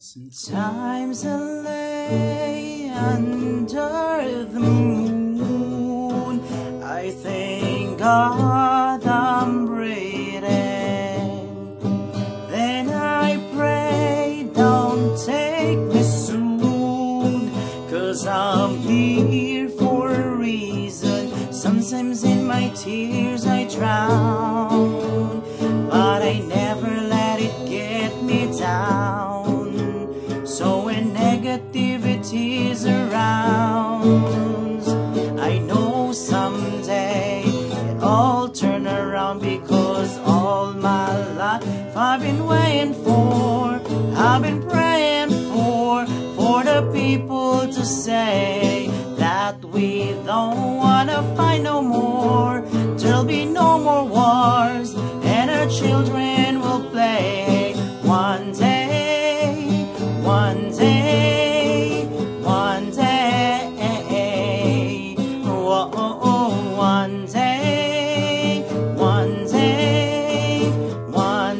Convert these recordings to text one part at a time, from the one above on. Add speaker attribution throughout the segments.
Speaker 1: Sometimes I lay under the moon. I thank God I'm breathing. Then I pray, don't take me soon, 'cause I'm here for a reason. Sometimes in my tears I drown, but I never let it get me down. So when negativity is around, I know someday it all turn around, because all my life I've been waiting for, I've been praying for the people to say that we don't wanna fight no more. There'll be no more wars, and our children will play. One day, one day, one day, oh, oh, oh, one day, one day, one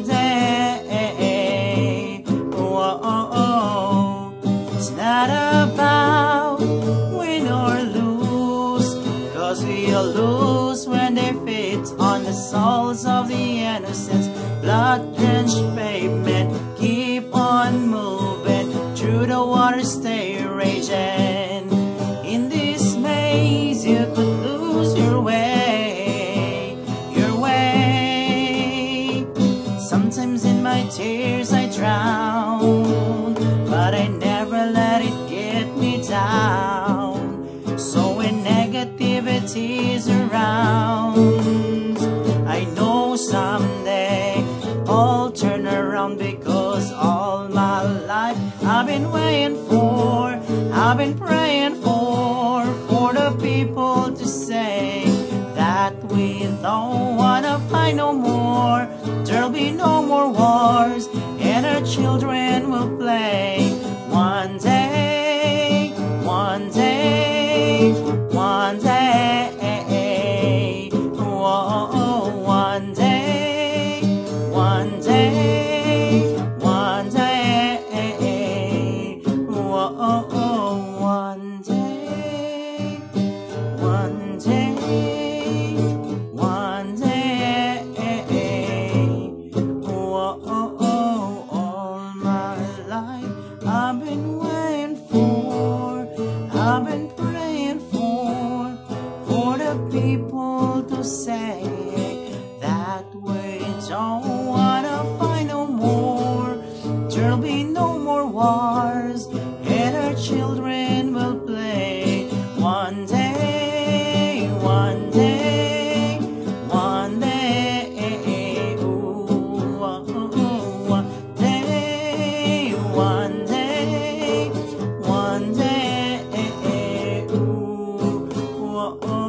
Speaker 1: day, oh, oh, oh. It's not about win or lose, 'cause we'll lose when they fit on the souls of the innocents. Blood-drenched pavement, keep on moving through the water, stay raging. In this maze you could lose your way, your way. Sometimes in my tears I drown, but I never let it get me down. So when negativity is around, I know someday all turn around, because all my life I've been waiting for, I've been praying for the people to say that we don't wanna fight no more. There'll be no more wars, and our children will play. One day, one day, one day, oh, oh, one day, one day, one day, oh, oh, oh, one day, one day, one day, oh, oh, oh, all my life I've been waiting for, I've been praying for the people to say that we don't wanna fight no more. There'll be no more wars, and our children will play. One day, one day, one day, ooh, oh, oh, one day, one day, one day, ooh, oh, oh.